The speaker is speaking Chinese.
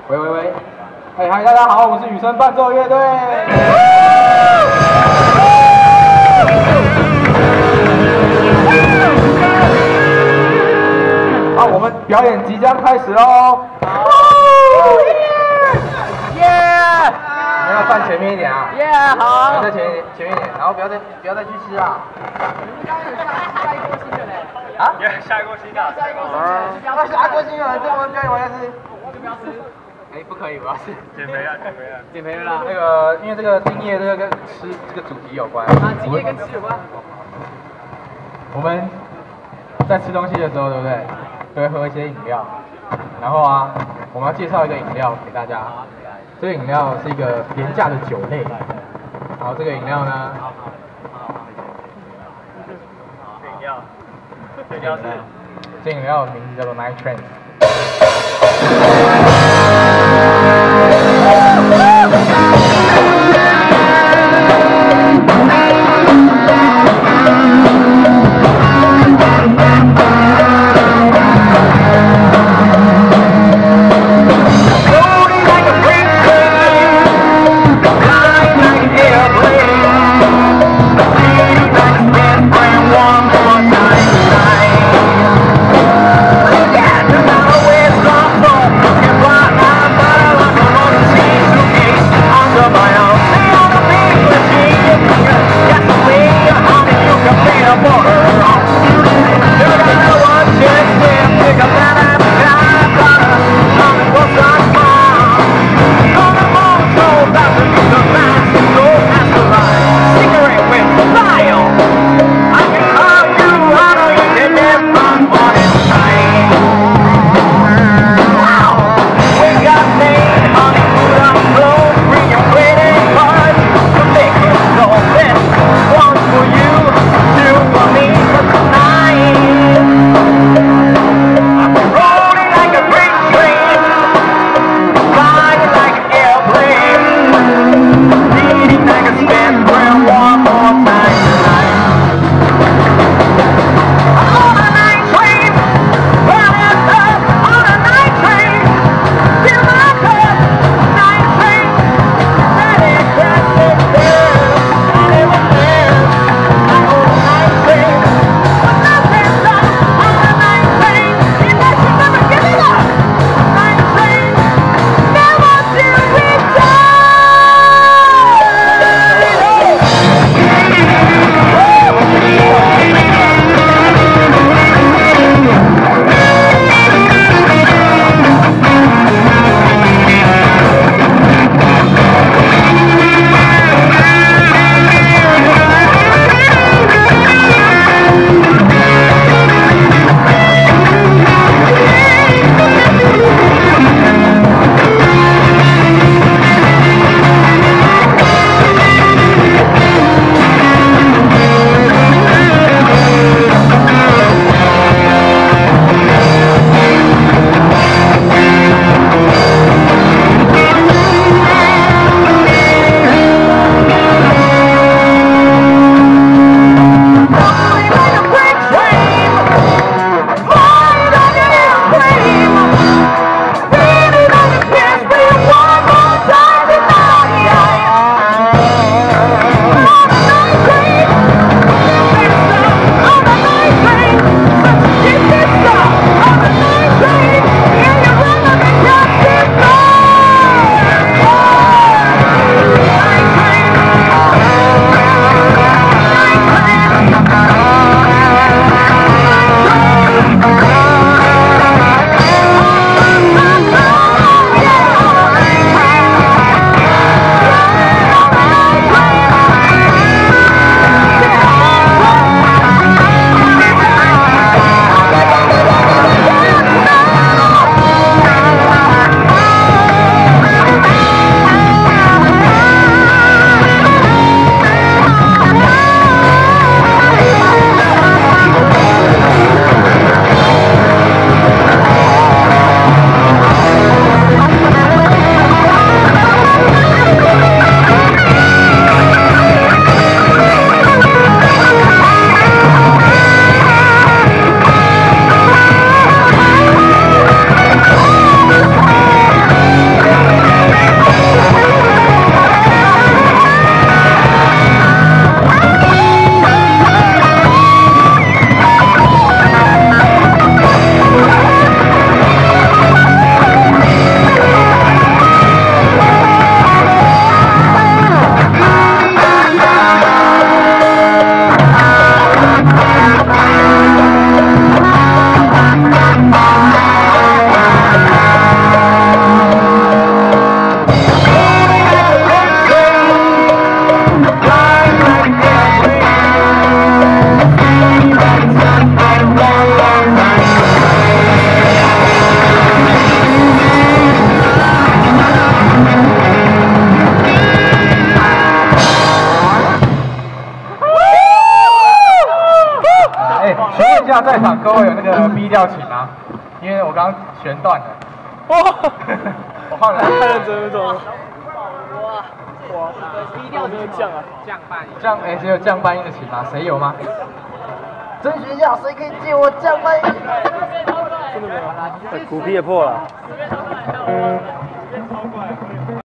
喂喂喂，嗨，大家好，我是雨声伴奏乐队。好，我们表演即将开始喽！耶！你要站前面一点啊！ 耶，好。 在前面一点，然后不要再去吃啊！ 你刚刚有下一锅新的嘞？ 啊？ 下一锅新的。 下一锅新的，这我们表演完要吃。 就不要吃。 哎，不可以，不要吃。 减肥了啦。 那个，因为这个今夜这个跟吃这个主题有关。 啊，今夜跟吃有关。 我们在吃东西的时候，对不对？都会喝一些饮料。然后啊，我们要介绍一个饮料给大家。这个饮料是一个廉价的酒类。然后这个饮料呢？这饮料的名字叫做 Night Train。 调琴啊，因为我刚刚弦断了。 哇！ 我换了。 太认真了，怎么？ 哇，B 调怎么降啊？降半音。 降只有降半音的琴吗？谁有吗？真学校谁可以借我降半音？ 真的没有。骨皮也破了。